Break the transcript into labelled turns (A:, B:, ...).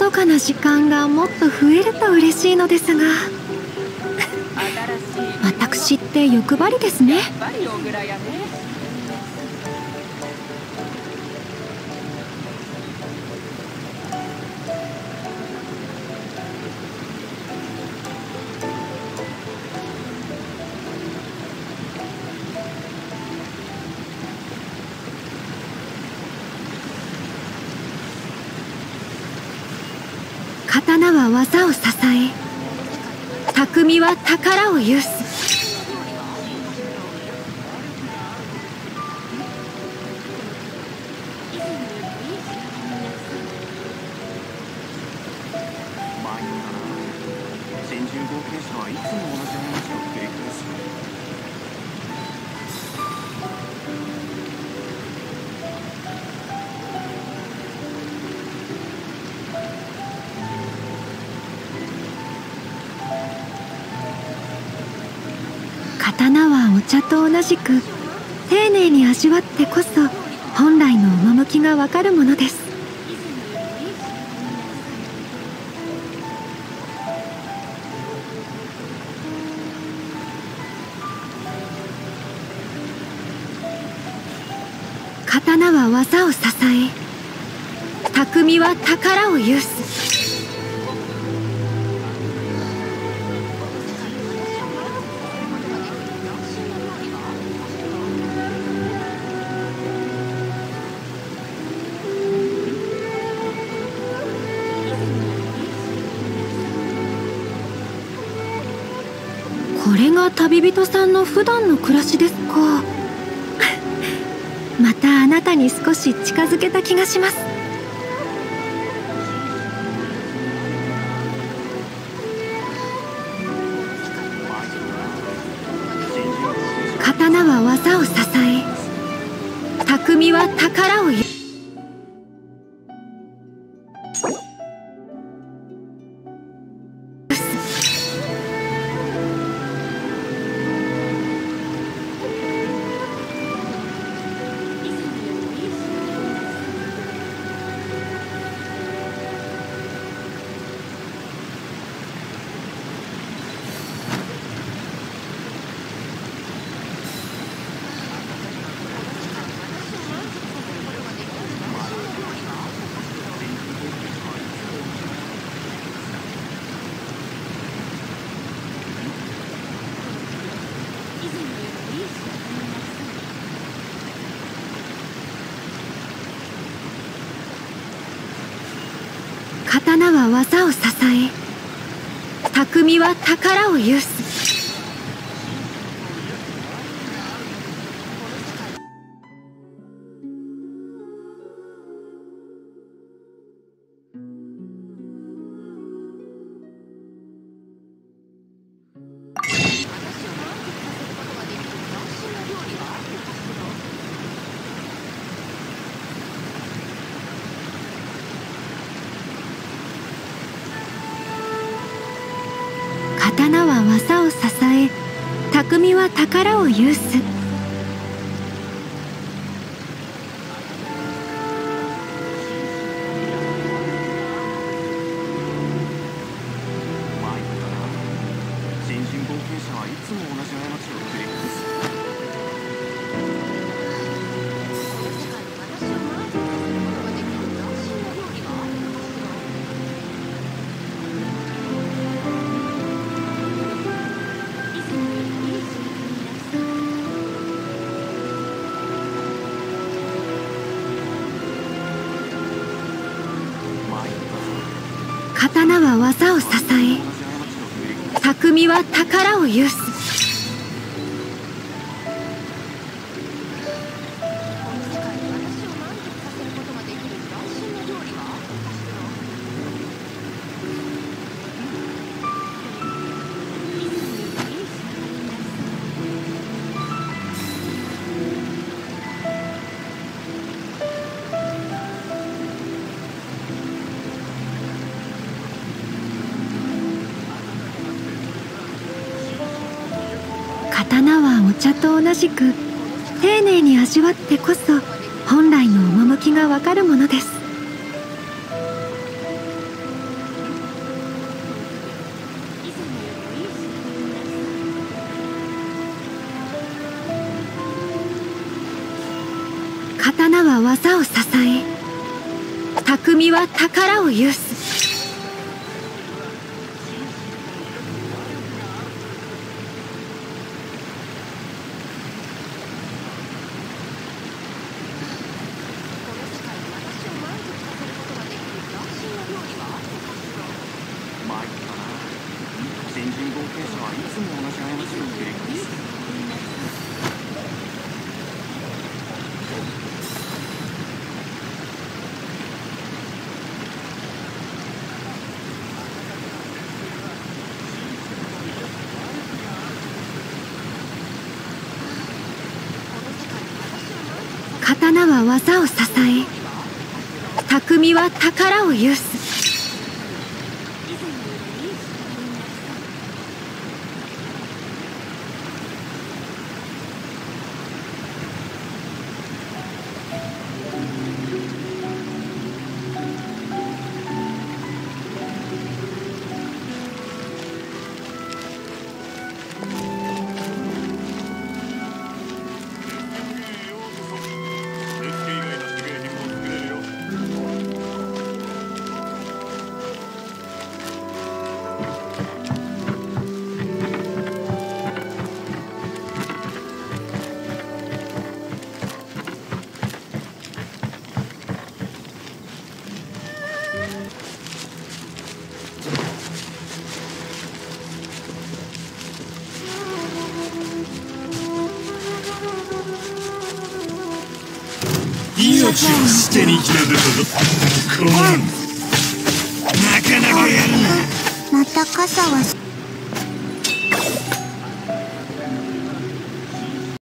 A: どかな時間がもっと増えると嬉しいのですが私って欲張りですね。刀は技を支え、匠は宝を有す。刀はお茶と同じく丁寧に味わってこそ本来の趣がわかるものです。刀は技を支え、匠は宝を有す。これが旅人さんの普段の暮らしですか。またあなたに少し近づけた気がします。刀は技を支え、匠は宝を有す。刀は技を支え、匠は宝を有す。刀は技を支え、匠は宝を有す。刀は技を支え、匠は宝を有す。刀はお茶と同じく丁寧に味わってこそ本来の趣がわかるものです。 刀は技を支え、匠は宝を有す。刀は技を支え、匠は宝を有す。
B: 命を捨てに来たぞ。こんなかなかやるな。
C: また傘は